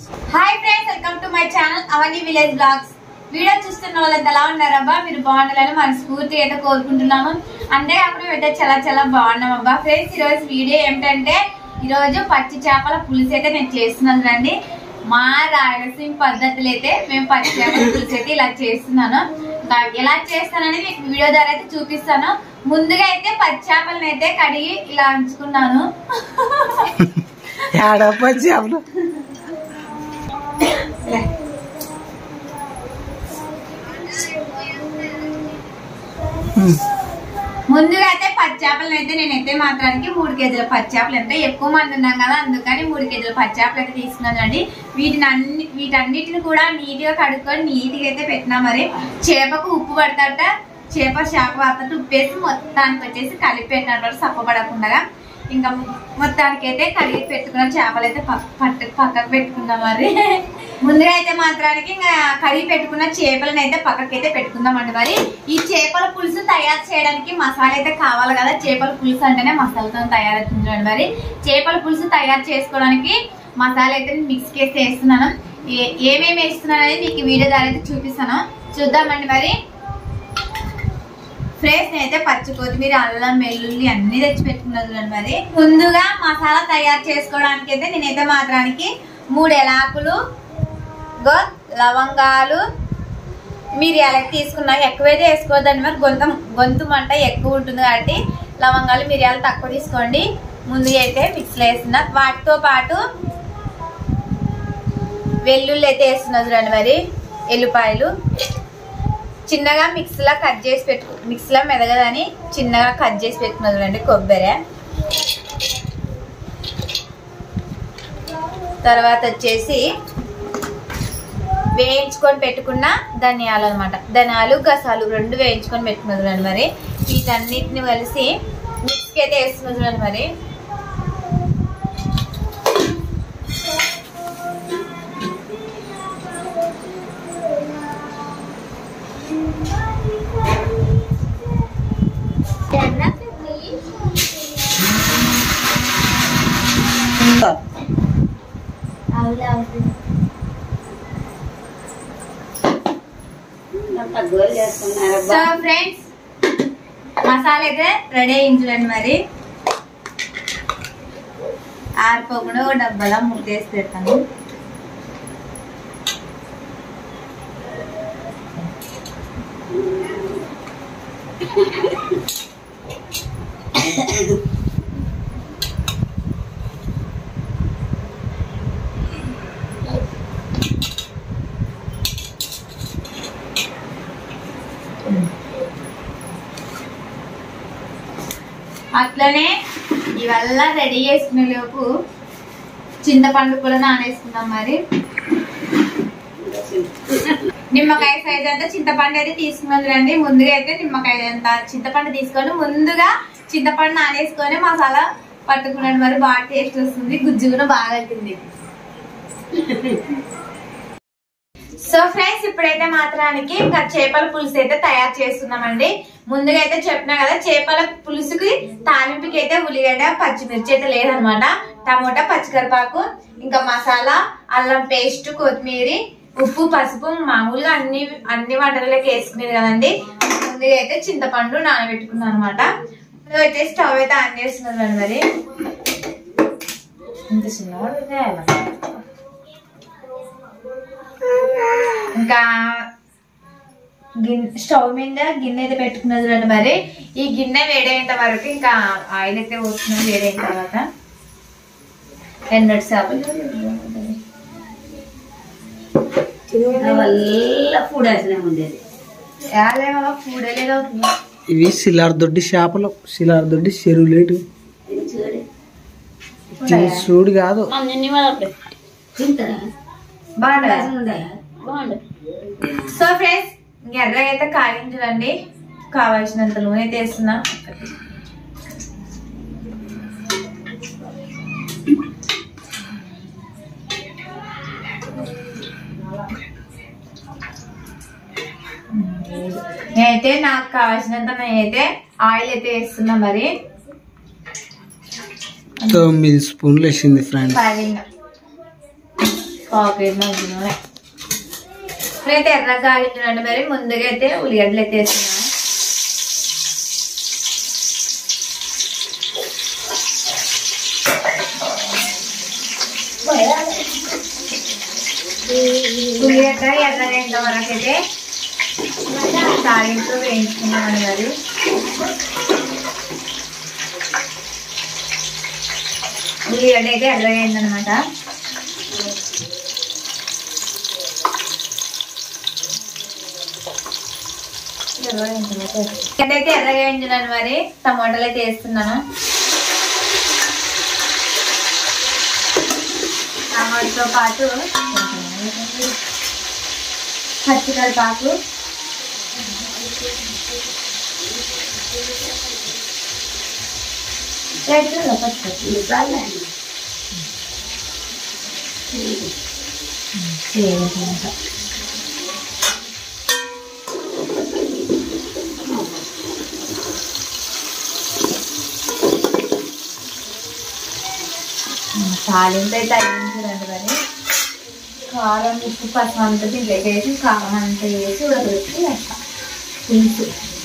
Hi friends, welcome to my channel Avani village blogs. Video చూస్తున్న వాళ్ళంతా ఎలా ఉన్నారబ్బా? మీరు బాగుండాలని మనస్ఫూర్తిగా అయితే కోరుకుంటున్నాము. అంతేకాకుండా అయితే చాలా బాగున్నాం అబ్బా. ఫ్రెండ్స్, ఈరోజు వీడియో ఏమిటంటే ఈరోజు పచ్చి చేపల పులుసు అయితే నేను చేస్తున్నాను రండి. మా రాయలసీమ పద్ధతులు అయితే మేము పచ్చి చేపల పులుసు అయితే ఇలా చేస్తున్నాను. ఎలా చేస్తానని మీకు వీడియో ద్వారా అయితే చూపిస్తాను. ముందుగా అయితే పచ్చి చేపలను అయితే కడిగి ఇలా ఉంచుకున్నాను. ముందుగా అయితే పచ్చి చేపలను అయితే నేనైతే మాత్రానికి 3 కేజీల పచ్చి చేపలు అంటే ఎక్కువ మంది ఉన్నాం కదా, అందుకని 3 కేజీల పచ్చి చేపలు అయితే తీసుకున్నాను అండి. వీటన్నిటిని కూడా నీట్ గా కడుక్కొని నీట్ గా అయితే పెట్టినా. మరి చేపకు ఉప్పు పడతాట, చేప శాఖ వాడతాట ఉప్పు వేసి మొత్తానికి వచ్చేసి కలిపి పెట్టినట్టు సప్పబడకుండా ఇంకా మొత్తానికి అయితే కడిగి పెట్టుకున్న చేపలు అయితే పక్కకు పెట్టుకుందాం. మరి ముందుగా అయితే మాత్రానికి ఇంకా కడిగి పెట్టుకున్న చేపలను అయితే పక్కకైతే పెట్టుకుందామండి. మరి ఈ చేపల పులుసు తయారు చేయడానికి మసాలా అయితే కావాలి కదా. చేపల పులుసు అంటేనే మసాలాతో తయారవుతుంది. మరి చేపల పులుసు తయారు చేసుకోవడానికి మసాలా అయితే మిక్స్ చేసి వేస్తున్నాను. ఏమేమి వేస్తున్నాను అనేది మీకు వీడియో ద్వారా అయితే చూపిస్తాను, చూద్దామండి. మరి ఫ్రెండ్స్, నేనైతే పచ్చి కొత్తిమీర, అల్లం, వెల్లుల్లి అన్ని తెచ్చి పెట్టుకున్నాను. మరి ముందుగా మసాలా తయారు చేసుకోవడానికి అయితే నేనైతే మాత్రానికి 3 ఎలాకులు, లవంగాలు, మిరియాలు తీసుకున్నాను. ఎక్కువైతే వేసుకోవద్దండి, మరి గొంతు మంట ఎక్కువ ఉంటుంది కాబట్టి లవంగాలు మిరియాలు తక్కువ తీసుకోండి. ముందుగా అయితే మిక్సీలో వేస్తున్నా. వాటితో పాటు వెల్లుల్లి అయితే వేస్తున్నా చూడండి. మరి ఎల్లిపాయలు చిన్నగా మిక్సీలో కట్ చేసి మిక్సీలో మెదగదని చిన్నగా కట్ చేసి పెట్టుకున్నా చూడండి. కొబ్బరి, తర్వాత వచ్చేసి వేయించుకొని పెట్టుకున్న ధనియాలు అనమాట. ధనియాలు, గసాలు 2 వేయించుకొని పెట్టుకున్నా చూడండి. మరి వీటన్నిటిని కలిసి మిక్స్కి అయితే వేస్తున్నా చూడండి. మరి సో ఫ్రెండ్స్, మసాలా అయితే రెడీ అయింది చూడండి. మరి ఆరిపోకుండా ఒక డబ్బాలో ముట్టేసి పెడతాను. అట్లనే ఇవల్ల రెడీ చేసుకునే లోపు చింతపండు కూడా నానేసుకుందాం. మరి నిమ్మకాయ సైజ్ అంతా చింతపండు అయితే తీసుకున్నది రండి. ముందుగా అయితే నిమ్మకాయ అంతా చింతపండు తీసుకొని ముందుగా చింతపండు నానేసుకొని మసాలా పట్టుకున్నాడు. మరి బాగా టేస్ట్ వస్తుంది, గుజ్జు కూడా బాగా అవుతుంది. సో ఫ్రెండ్స్, ఇప్పుడైతే మాత్రానికి ఇంకా చేపల పులుసు అయితే తయారు చేస్తున్నామండి. ముందుగా అయితే చెప్పినా కదా, చేపల పులుసుకి తాలింపుకి అయితే ఉల్లిగడ్డ, పచ్చిమిర్చి అయితే లేదనమాట. టమోటా, పచ్చికరిపాకు, ఇంకా మసాలా, అల్లం పేస్ట్, కొత్తిమీర, ఉప్పు, పసుపు మామూలుగా అన్ని వంటలకి వేసుకునేది కదండి. ముందుగా అయితే చింతపండు నానబెట్టుకున్నాను అనమాట. అయితే స్టవ్ అయితే ఆన్ చేస్తున్నాను. మరి ఇంత చిన్న ఇంకా స్టవ్ మీద గిన్నె అయితే పెట్టుకున్నది చూడండి. మరి ఈ గిన్నె వేడైన వరకు ఇంకా ఆయిల్ అయితే పోస్తున్నాం. వేడైన తర్వాత ఎన్నటి చేపలు ఇవి శిలార్దొడ్డి చేపలు, శిలార్దొడ్డి చెరువులేటు చూడు కాదు. సో ఫ్రెండ్స్, ఎర్రగా అయితే కాగించండి. కావాల్సినంత నూనె అయితే వేస్తున్నా. నేనైతే నాకు కావాల్సినంత నేనైతే ఆయిల్ అయితే వేస్తున్నా. మరి 9 స్పూన్లు వేసింది ఫ్రెండ్స్. పాకెట్ నూనె అయితే ఎర్రగా కాగించండి. మరి ముందుగా అయితే ఉల్లిగడ్డలు అయితే వేస్తున్నాను. ఉల్లిగడ్డ ఎర్రగా అయిన వరకు అయితే తాలింపు వేయించుకున్నామని మరి ఉల్లిగడ్డ అయితే ఎర్రగా అయిందనమాట. అయితే ఎర్రగా వేయించాను. మరి టమాటాలు అయితే వేస్తున్నాను. టమాటాతో పాటు పచ్చికరివేపాకు, తాలింపు అయితే అయ్యించండి. మరి కారం, ఉప్పు, పసుపు అంతా దీంట్లోకి వేసి కారం అంతా వేసి ఉడకబెట్టి వేస్తాం. పులుసు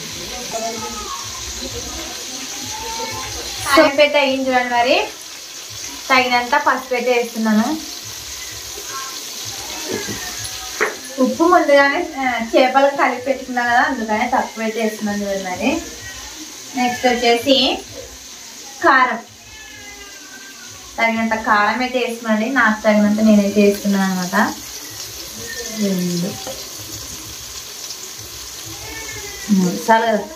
తాలింపు అయితే అయ్యించండి. మరి తగినంత పసుపు అయితే వేస్తున్నాను. ఉప్పు ముందుగానే చేపలకు కలిపి పెట్టుకున్నాను కదా, అందుకనే తక్కువ అయితే వేస్తున్నాను. మరి నెక్స్ట్ వచ్చేసి కారం, తగినంత కారం అయితే వేస్తున్నాండి. నాకు తగినంత నేనైతే వేస్తున్నాను అనమాట. 2 3 చాలు కదా.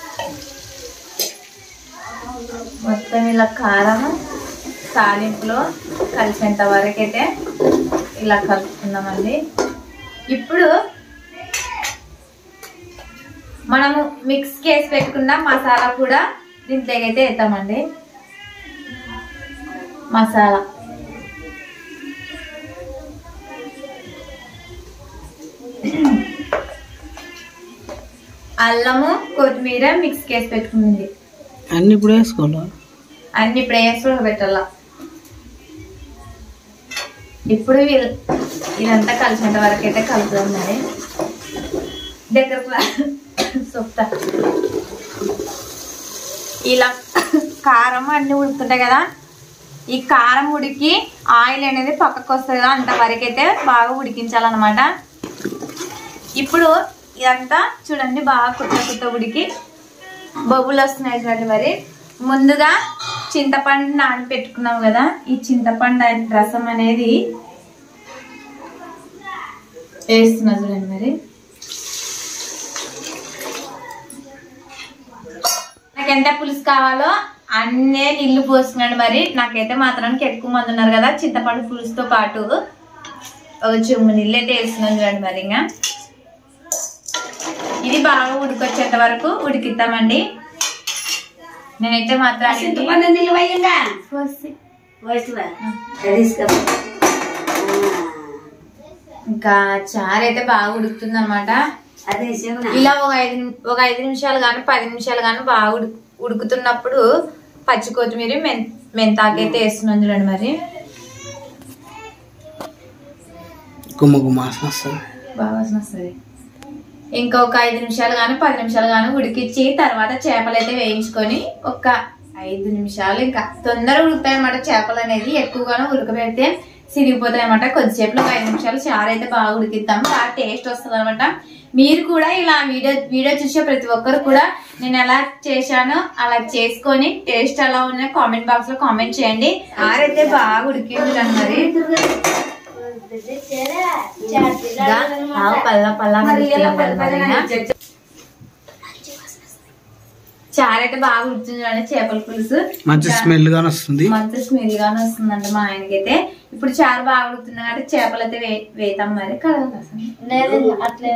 మొత్తం ఇలా కారం తాలింపులో కలిసేంత వరకు అయితే ఇలా కలుపుకుందామండి. ఇప్పుడు మనము మిక్స్ చేసి పెట్టుకున్న మసాలా కూడా దీంట్లోకి అయితే వేద్దామండి. మసాలా అల్లము, కొత్తిమీర మిక్స్ చేసి పెట్టుకుంది. అన్ని ఇప్పుడు వేసుకోవాలా? అన్ని ఇప్పుడు వేసి పెట్టాలా. ఇప్పుడు ఇదంతా కలిసినంత వరకు అయితే కలుపుదాం. మరి దగ్గర సొప్తా ఇలా కారం అన్ని ఉడుకుతుంటాయి కదా, ఈ కారం ఉడికి ఆయిల్ అనేది పక్కకు వస్తుంది కదా, అంతవరకు అయితే బాగా ఉడికించాలన్నమాట. ఇప్పుడు ఇదంతా చూడండి బాగా కుట్ట ఉడికి బొబ్బులు వస్తున్నాయి చూడండి. మరి ముందుగా చింతపండు నానబెట్టుకున్నాం కదా, ఈ చింతపండు రసం అనేది వేస్తున్నా చూడండి. మరి నాకు ఎంత పులుసు కావాలో అన్నే నీళ్లు పోసుకున్నాడు. మరి నాకైతే మాత్రానికి ఎక్కువ మంది ఉన్నారు కదా, చింతపండు పులుసుతో పాటు ఒక చెంబు నీళ్ళు అయితే వేస్తున్నాను చూడండి. మరి ఇంకా ఇది బాగా ఉడికొచ్చేంత వరకు ఉడికిద్దామండి. నేనైతే మాత్రం ఇంకా చారు అయితే బాగా ఉడుకుతుంది అనమాట. ఇలా ఒక 5 నిమిషాలు కానీ 10 నిమిషాలు కానీ బాగా ఉడుకుతున్నప్పుడు పచ్చి కొత్తిమీర మెంతాకైతే వేస్తున్నాను చూడండి. మరి బాగా వస్తుంది. ఇంకా ఒక 5 నిమిషాలు కానీ 10 నిమిషాలు కానీ ఉడికిచ్చి తర్వాత చేపలు అయితే వేయించుకొని ఒక 5 నిమిషాలు ఇంకా తొందరగా ఉడుకుతాయి అన్నమాట. చేపలు అనేది ఎక్కువగానే ఉడకబెడితే సిరిగిపోతాయి అన్నమాట. కొద్దిసేపులో 5 నిమిషాలు చారు అయితే బాగా ఉడికిద్దాం, బాగా టేస్ట్ వస్తుంది అనమాట. మీరు కూడా ఇలా వీడియో చూసే ప్రతి ఒక్కరు కూడా నేను ఎలా చేశానో అలా చేసుకొని టేస్ట్ ఎలా ఉన్నా కామెంట్ బాక్స్ లో కామెంట్ చేయండి. చారు అయితే బాగా ఉడికింది మరి చారు అయితే బాగా ఉడుతుంది చూడండి. చేపల పులుసు మంచి స్మెల్ గానే వస్తుంది, మంచి స్మెల్ గానే వస్తుందండి మా ఆయనకైతే. ఇప్పుడు చారు బాగా ఉడుతుంది కాబట్టి చేపలు అయితే వేతాం. మరి అట్లే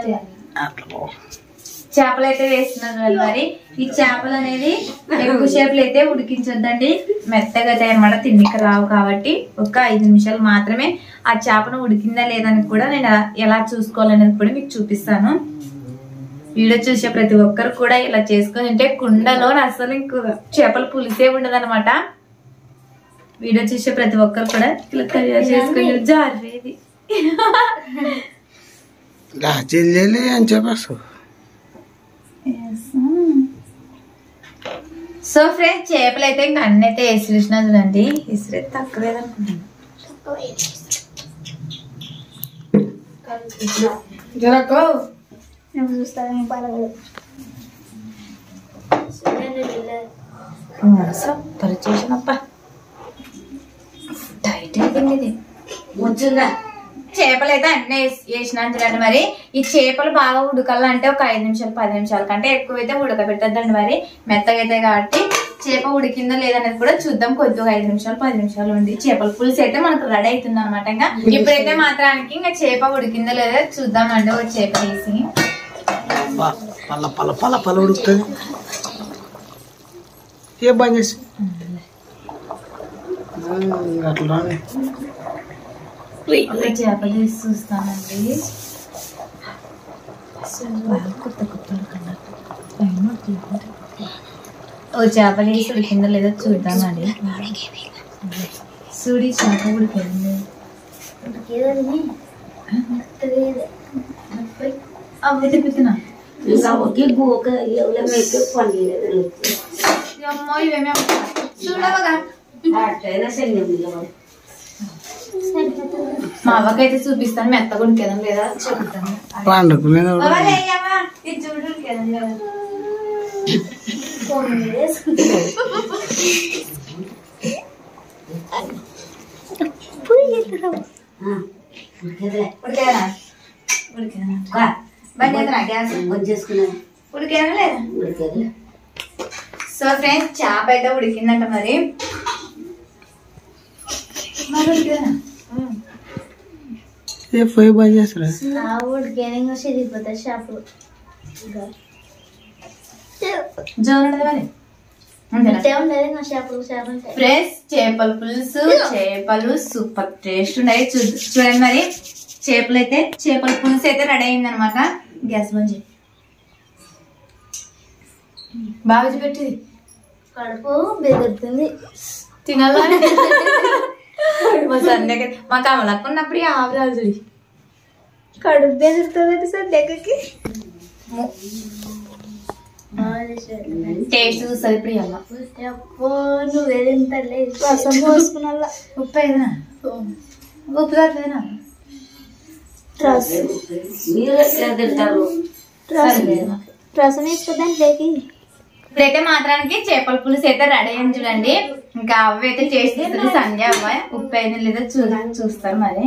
చేపలు అయితే వేస్తున్నాను. మరి ఈ చేపలు అనేది ఎక్కువ చేపలు అయితే ఉడికించొద్దండి, మెత్తగా అయితే అన్నమాట, తిండికి రావు. కాబట్టి ఒక 5 నిమిషాలు మాత్రమే ఆ చేపను ఉడికిందా లేదని కూడా నేను ఎలా చూసుకోవాలనేది కూడా మీకు చూపిస్తాను. వీడియో చూసే ప్రతి ఒక్కరు కూడా ఇలా చేసుకొని ఉంటే కుండలో అసలు ఇంకో చేపల పులిసే ఉండదు అనమాట. వీడియో చూసే ప్రతి ఒక్కరు కూడా ఇలా తయారు చేసుకొని జారేది చెల్లెలే అని చెప్పేస్తావు. సో ఫ్రెండ్స్ చేపలు అయితే ఇంకా అన్ని అయితే వేసి చూసినా చూడండి. ఇసురు తక్కువేదనుకుంటున్నాను. పరిచేసినప్ప టైట్ అయిపోయింది ఇది. చేపలు అయితే అన్నీ వేసినా చూడండి. మరి ఈ చేపలు బాగా ఉడకాలంటే ఒక 5 నిమిషాలు 10 నిమిషాల కంటే ఎక్కువైతే ఉడకబెట్టద్దండి. మరి మెత్తగా అయితే కాబట్టి చేప ఉడికిందో లేదనేది కూడా చూద్దాం. కొద్దిగా 5 నిమిషాలు 10 నిమిషాలు ఉంది. చేపల పులుసు అయితే మనకు రెడీ అవుతుంది అనమాట. ఇంకా ఇప్పుడైతే మాత్రానికి ఇంకా చేప ఉడికిందో లేదో చూద్దామండి. ఒక చేప వేసి పల్ల పల్ల పల్ల పల్ల ఉడుకుతుంది. ఏ బంద్ చేసి అట్లా చేప తీసి చూస్తానండి. కొత్త కొత్త ఓ చేపలు వేసి ఉడికిందో లేదో చూద్దామండి. చూడి చేప ఉడికింది. అవి తిప్పుతున్నా అమ్మో ఇవేమే చూడవగా. మా అవ్వకైతే చూపిస్తాను మెత్తగా ఉడికేదాం లేదా చెప్తాను. ఇది చూడు ఉడికేదాం లేదా. ఉడికేదా ఉడికేదా లేదా. సో ఫ్రెండ్స్ చేప అయితే ఉడికిందంట. మరి ఉడికేదా ఫ్రెండ్స్ చేపల పులుసు చేపలు సూపర్ టేస్ట్ ఉన్నాయి. చూడండి మరి చేపల పులుసు అయితే రెడీ అయింది అనమాట. గ్యాస్ బంద్ చేయి. బాగా పెట్టి కడుపు బెదురుతుంది తినాలా. మా సంధ్య మా కమలక్క ఉన్నప్పుడు ఆవిరాజు కడుపు బెదురుతుంది సంధ్యకి. టేస్ట్ చూస్తుంది ఇప్పుడు అమ్మ. నువ్వేంత రసం పోసుకున్నా ఉప్పు అయినా ఉప్పు తగ్గలేనా. రసం వేసుకోదానికి ఇప్పుడైతే మాత్రానికి చేపల పులుసు అయితే రెడీ అయింది చూడండి. ఇంకా అవి అయితే టేస్ట్ చేస్తుంది సంధ్య అమ్మాయి. ఉప్పు అయినా లేదా చూస్తారు మరి.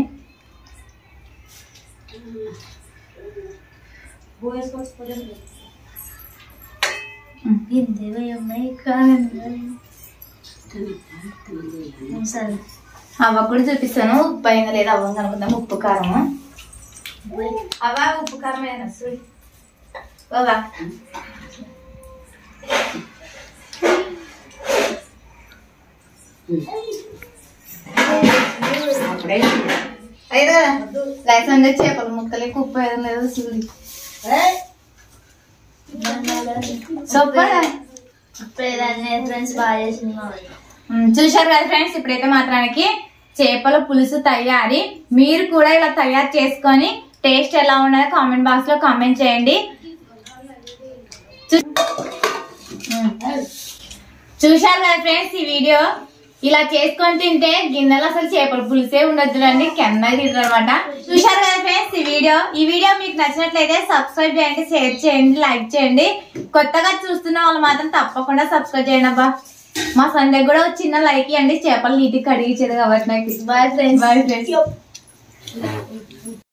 అవ్వ కూడా చూపిస్తాను ఉప్పు అయినా లేదా అవ్వ అనుకుందాం. ఉప్పు కారం అవ్వ ఉప్పు కారం అయినా చూడు బాబా. అయితే చేపల ముక్కలే ఉప్పు అయినా లేదా చూడు. చూశారు కదా ఫ్రెండ్స్. ఇప్పుడైతే మాత్రానికి చేపల పులుసు తయారీ. మీరు కూడా ఇలా తయారు చేసుకొని టేస్ట్ ఎలా ఉన్నదో కామెంట్ బాక్స్ లో కామెంట్ చేయండి. చూశారు కదా ఫ్రెండ్స్ ఈ వీడియో. ఇలా చేసుకొని తింటే గిన్నెలు అసలు చేపల పులుసే ఉండొద్దులండి. కెన్నా తింటారు అనమాట. చూశారు కదా ఫ్రెండ్స్ ఈ వీడియో మీకు నచ్చినట్లయితే సబ్స్క్రైబ్ చేయండి, షేర్ చేయండి, లైక్ చేయండి. కొత్తగా చూస్తున్న వాళ్ళు మాత్రం తప్పకుండా సబ్స్క్రైబ్ చేయండి అబ్బా. మా సండే కూడా చిన్న లైక్ ఇవ్వండి. చేపలు నీటికి కడిగించేది కాబట్టి నాకు. Bye friends.